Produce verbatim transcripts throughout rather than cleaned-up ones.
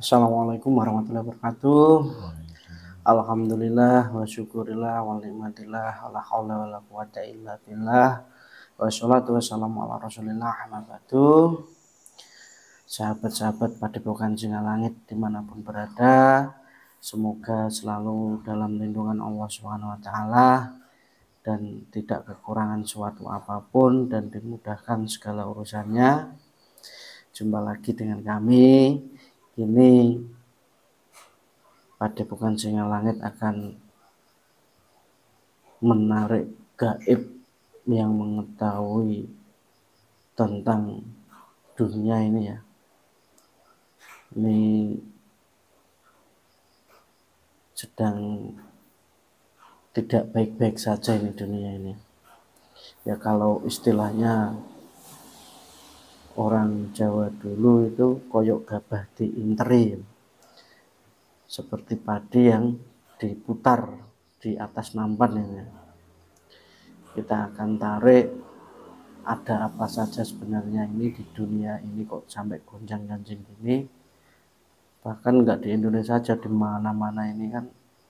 Assalamualaikum warahmatullahi wabarakatuh. Alhamdulillah wa syukurillah wa nikmatillah wa la haula wa la quwata illa billah wa sholatu wassalamu ala rasulillah amma ba'du. Sahabat-sahabat Padepokan Singalangit dimanapun berada, semoga selalu dalam lindungan Allah subhanahu wa taala dan tidak kekurangan suatu apapun dan dimudahkan segala urusannya. Jumpa lagi dengan kami. Ini Padepokan Singalangit akan menarik gaib yang mengetahui tentang dunia ini ya. Ini sedang tidak baik-baik saja ini dunia ini. Ya kalau istilahnya orang Jawa dulu itu koyok gabah diinteri, seperti padi yang diputar di atas nampan ini. Kita akan tarik ada apa saja sebenarnya ini di dunia ini kok sampai gonjang-ganjing gini. Bahkan nggak di Indonesia saja, di mana-mana ini kan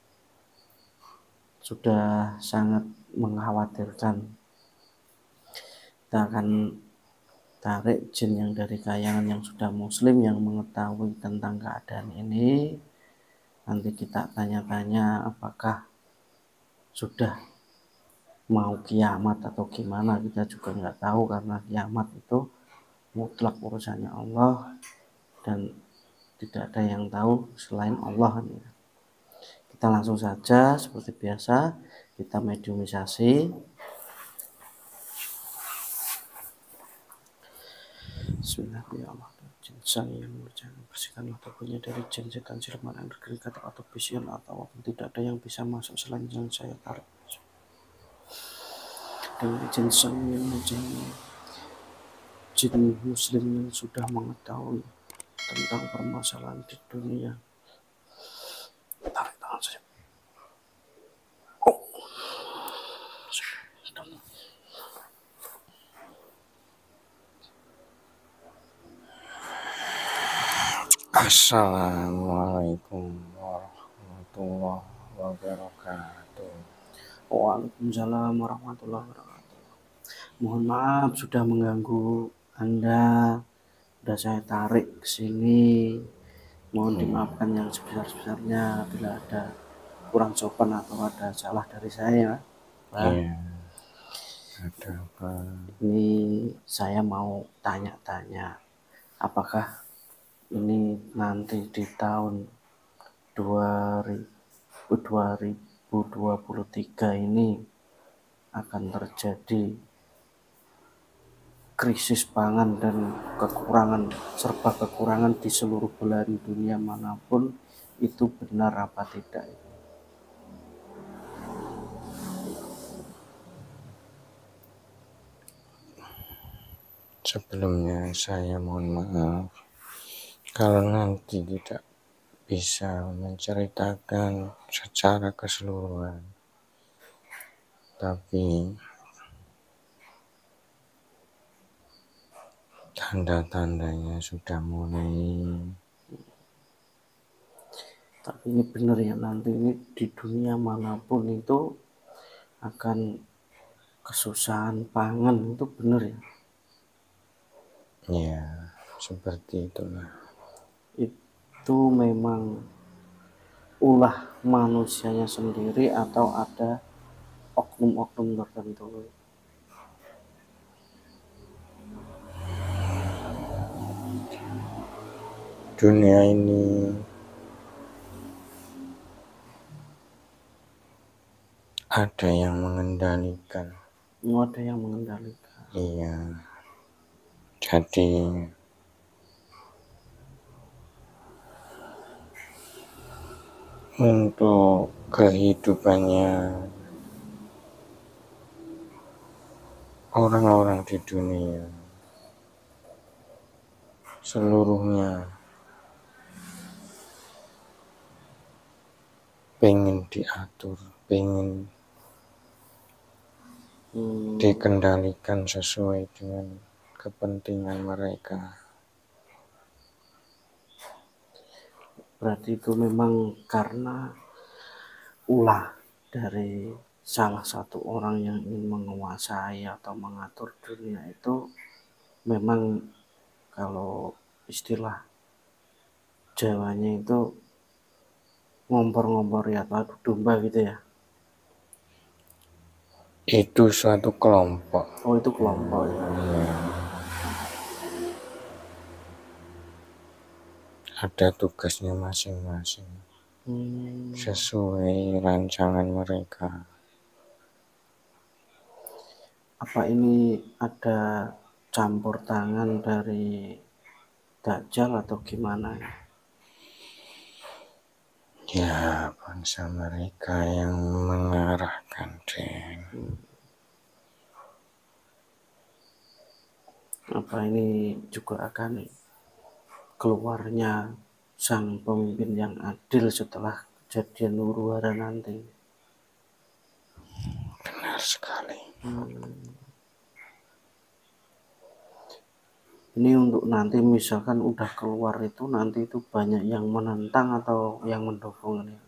sudah sangat mengkhawatirkan. Kita akan tarik jin yang dari kayangan yang sudah muslim yang mengetahui tentang keadaan ini. Nanti kita tanya-tanya apakah sudah mau kiamat atau gimana, kita juga nggak tahu karena kiamat itu mutlak urusannya Allah dan tidak ada yang tahu selain Allah. Kita langsung saja seperti biasa kita mediumisasi. Bismillahirrahmanirrahim. Sang yang berjanji bersihkanlah tubuhnya dari jin, setan, siluman, yang berkeringat atau bision atau apapun, tidak ada yang bisa masuk selain yang saya tarik. Dan jin sang yang berjanji, jin muslim yang sudah mengetahui tentang permasalahan di dunia. Tarik tangan saja. Oh. Assalamualaikum warahmatullahi wabarakatuh. Waalaikumsalam warahmatullahi wabarakatuh. Mohon maaf sudah mengganggu Anda. Sudah saya tarik ke sini. Mohon dimaafkan yang sebesar-besarnya bila ada kurang sopan atau ada salah dari saya. Iya. Ada apa? Ini saya mau tanya-tanya, apakah ini nanti di tahun dua ribu dua puluh tiga ini akan terjadi krisis pangan dan kekurangan, serba kekurangan di seluruh belahan dunia manapun, itu benar apa tidak? Sebelumnya saya mohon maaf kalau nanti tidak bisa menceritakan secara keseluruhan, tapi tanda-tandanya sudah mulai. Tapi ini benar ya, nanti ini di dunia manapun itu akan kesusahan pangan, itu benar ya? Ya, seperti itulah. Itu memang ulah manusianya sendiri atau ada oknum-oknum tertentu? Dunia ini ada yang mengendalikan. Oh, ada yang mengendalikan. Iya. Jadi untuk kehidupannya orang-orang di dunia seluruhnya pengen diatur, pengen Hmm. dikendalikan sesuai dengan kepentingan mereka. berarti itu memang karena ulah dari salah satu orang yang ingin menguasai atau mengatur dunia itu. Memang kalau istilah Jawanya itu ngompor-ngompor ya, adu domba gitu ya. Itu suatu kelompok. Oh, itu kelompok ya. Ya. Ada tugasnya masing-masing. Hmm. Sesuai rancangan mereka. Apa ini ada campur tangan dari Dajjal atau gimana? Ya, bangsa mereka yang mengarahkan, Den. Hmm. Apa ini juga akan keluarnya sang pemimpin yang adil setelah kejadian huru hara nanti? Benar sekali. Hmm. Ini untuk nanti misalkan udah keluar itu nanti itu banyak yang menentang atau yang mendukung ini?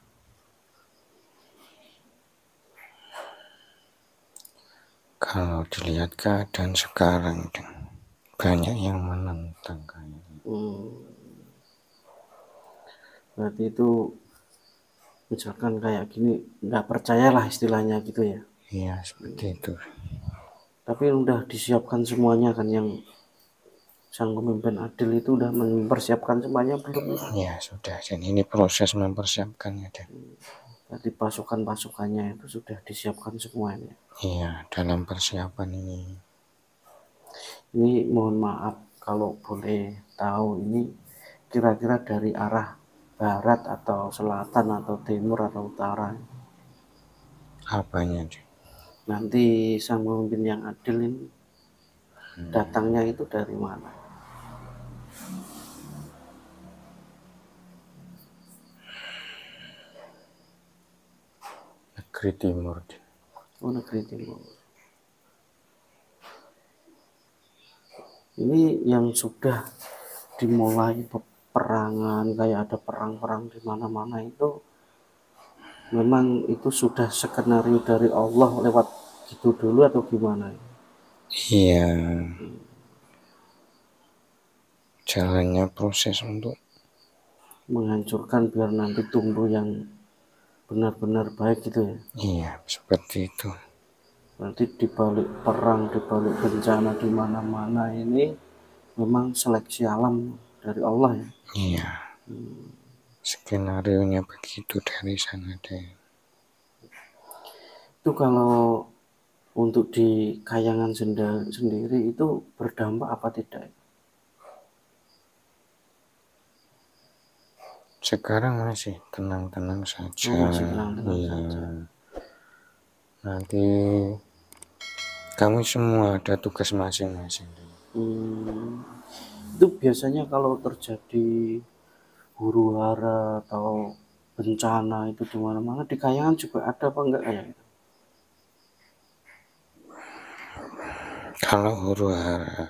Kalau dilihat keadaan sekarang, banyak yang menentang kayaknya. Hmm. Berarti itu misalkan kayak gini nggak percayalah istilahnya gitu ya? Iya, seperti itu. Tapi udah disiapkan semuanya kan, yang sang pemimpin adil itu udah mempersiapkan semuanya belum? Ya sudah, dan ini proses mempersiapkannya, Dan. Berarti pasukan-pasukannya itu sudah disiapkan semuanya. Iya, dalam persiapan ini. Ini mohon maaf kalau boleh tahu, ini kira-kira dari arah barat atau selatan atau timur atau utara? Apanya, Dan? Nanti sang pemimpin yang adil ini hmm. datangnya itu dari mana? Negeri Timur. Oh, negeri Timur. Ini yang sudah dimulai peperangan, kayak ada perang-perang di mana-mana itu, memang itu sudah skenario dari Allah lewat gitu dulu atau gimana? Iya. Hmm. Jalannya proses untuk menghancurkan biar nanti tumbuh yang benar-benar baik gitu ya? Iya, seperti itu. Berarti dibalik perang, dibalik bencana di mana-mana ini memang seleksi alam dari Allah ya? Iya. Hmm. Skenario-nya begitu dari sana deh. Itu kalau untuk di Kayangan sendiri itu berdampak apa tidak? Sekarang masih tenang-tenang saja. Oh, masih tenang-tenang ya. saja. Nanti kami semua ada tugas masing-masing. Hmm, itu biasanya kalau terjadi huru hara atau bencana itu di mana-mana, di Kayangan juga ada apa enggak kayak gitu? Kalau huru hara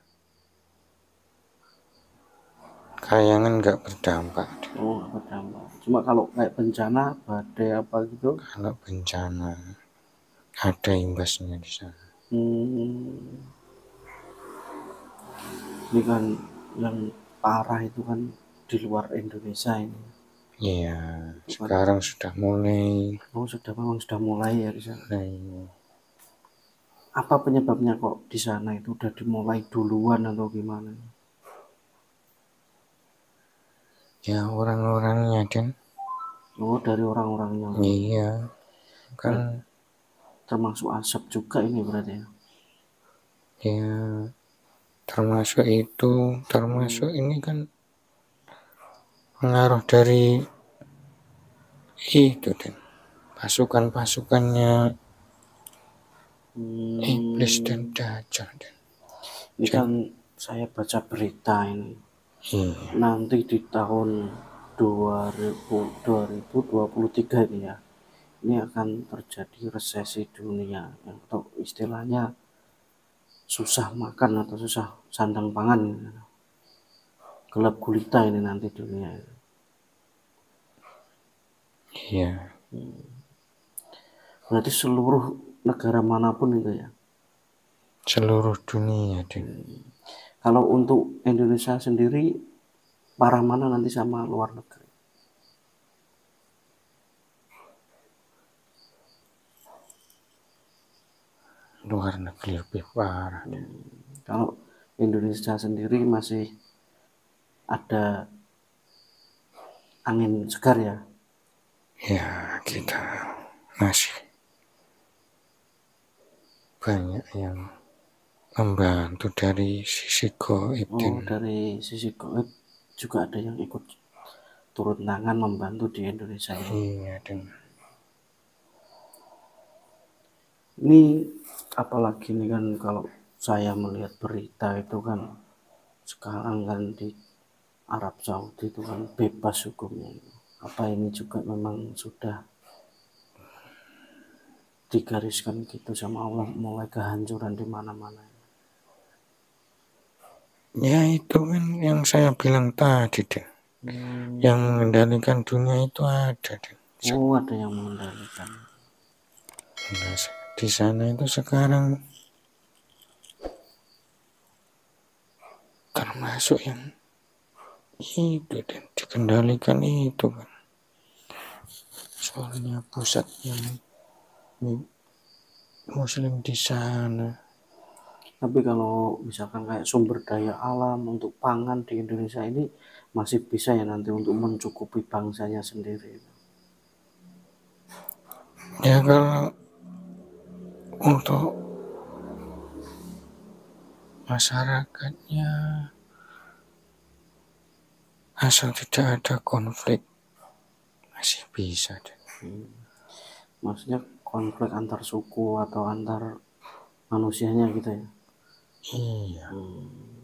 Kayangan nggak berdampak. Oh, nggak berdampak. Cuma kalau kayak bencana, badai apa gitu? Kalau bencana ada imbasnya di sana. Hmm. Ini kan yang parah itu kan di luar Indonesia ini. Iya, sekarang kan sudah mulai. Oh, sudah memang sudah mulai ya di sana. Mulai. Apa penyebabnya kok di sana itu udah dimulai duluan atau gimana? Ya orang-orangnya, Den. Oh, dari orang-orangnya. Iya, kan termasuk asap juga ini berarti ya? Ya, termasuk itu, termasuk hmm. ini kan pengaruh dari itu, Den. Pasukan-pasukannya hmm. iblis dan dajjal, Den. Ini kan saya baca berita ini. Hmm. Nanti di tahun dua ribu dua puluh tiga ini ya, ini akan terjadi resesi dunia atau istilahnya susah makan atau susah sandang pangan, gelap gulita ini nanti dunia. Iya. Hmm. Berarti seluruh negara manapun itu ya? Seluruh dunia, Den. Hmm. Kalau untuk Indonesia sendiri, parah mana nanti sama luar negeri? Luar negeri lebih parah. Hmm. Kalau Indonesia sendiri masih ada angin segar ya? Ya, kita masih banyak yang membantu dari sisi goib, Oh, Den. dari sisi goib juga ada yang ikut turun tangan membantu di Indonesia ini. Iya, Den. Ini apalagi nih kan kalau saya melihat berita itu kan sekarang kan di Arab Saudi itu kan bebas hukumnya. Apa ini juga memang sudah digariskan gitu sama Allah mulai kehancuran di mana-mana? Ya, itu kan yang saya bilang tadi, Den. Hmm. Yang mengendalikan dunia itu ada, Den. Oh, ada yang mengendalikan. Nah, di sana itu sekarang termasuk yang itu, Dan, dikendalikan itu kan. Soalnya pusatnya muslim di sana. Tapi kalau misalkan kayak sumber daya alam untuk pangan di Indonesia ini masih bisa ya nanti untuk mencukupi bangsanya sendiri. Ya kalau untuk masyarakatnya asal tidak ada konflik masih bisa, Dan. Hmm. Maksudnya konflik antar suku atau antar manusianya gitu ya. Iya. Hmm.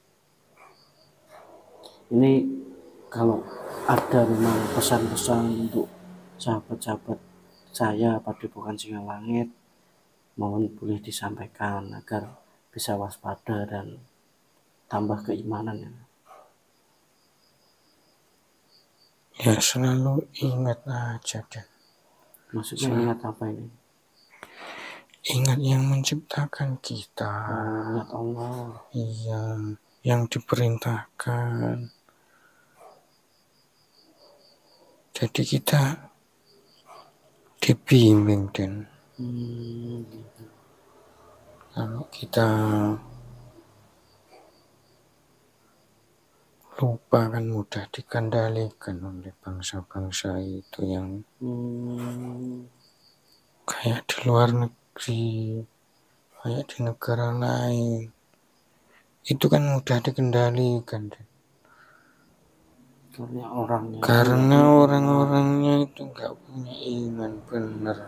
Ini kalau ada memang pesan-pesan untuk sahabat-sahabat saya Padepokan Singalangit, mohon boleh disampaikan agar bisa waspada dan tambah keimanan ya. Ya selalu ingat aja, Dan. Maksudnya Selalu ingat apa ini? ingat yang menciptakan kita. Oh, ingat Allah. Iya, yang diperintahkan. Jadi kita dibimbing, Dan. Hmm, gitu. Kalau kita lupa kan mudah dikendalikan oleh bangsa-bangsa itu yang Hmm, kayak di luar negeri, kayak di negara lain. Itu kan mudah dikendalikan, Dan. karena orangnya itu nggak Karena punya iman. orang-orangnya itu nggak punya iman bener.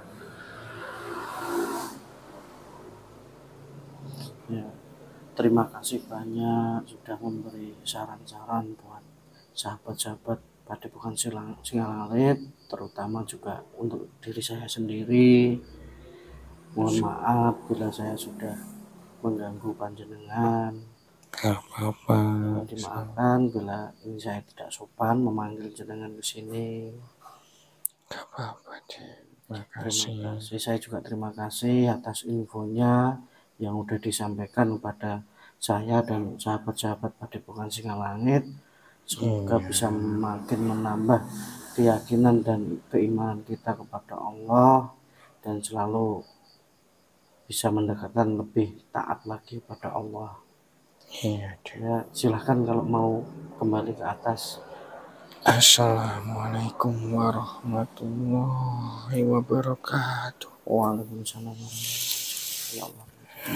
Ya, terima kasih banyak sudah memberi saran-saran buat sahabat-sahabat Padepokan Singalangit, terutama juga untuk diri saya sendiri. Mohon maaf bila saya sudah mengganggu panjenengan. Gak apa-apa. Mohon dimaafkan bila ini saya tidak sopan memanggil jenengan ke sini. Gak apa-apa, deh. Terima Makasih. kasih. Saya juga terima kasih atas infonya yang sudah disampaikan kepada saya dan sahabat-sahabat Padepokan Singalangit. Semoga Iya. bisa makin menambah keyakinan dan keimanan kita kepada Allah dan selalu bisa mendekatkan lebih taat lagi pada Allah. Iya, deh. Ya, silahkan kalau mau kembali ke atas. Assalamualaikum warahmatullahi wabarakatuh. Waalaikumsalam warahmatullahi wabarakatuh. Ya Allah.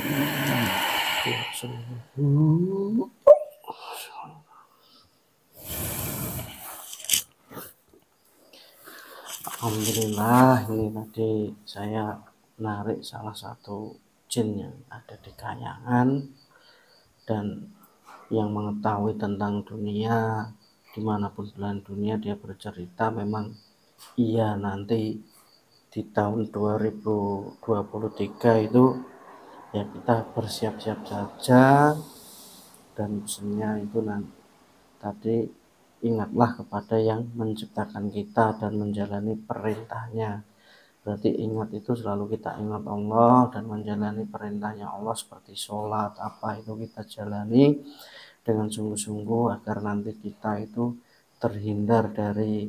Alhamdulillah, ini tadi saya menarik salah satu jin yang ada di Kayangan dan yang mengetahui tentang dunia dimanapun belahan dunia. Dia bercerita memang iya nanti di tahun dua ribu dua puluh tiga itu ya kita bersiap-siap saja, dan pesannya itu nanti tadi ingatlah kepada yang menciptakan kita dan menjalani perintahnya. Berarti ingat itu selalu kita ingat Allah dan menjalani perintahnya Allah seperti sholat, apa itu kita jalani dengan sungguh-sungguh agar nanti kita itu terhindar dari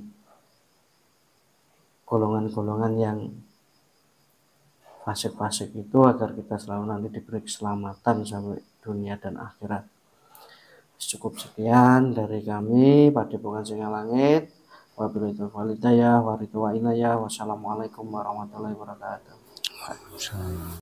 golongan-golongan yang fasik-fasik itu, agar kita selalu nanti diberi keselamatan sampai dunia dan akhirat. Cukup sekian dari kami Padepokan Singgalangit. Wabillahi taufiq wal hidayah, wa ridwan wa inayah. Wassalamualaikum warahmatullahi wabarakatuh.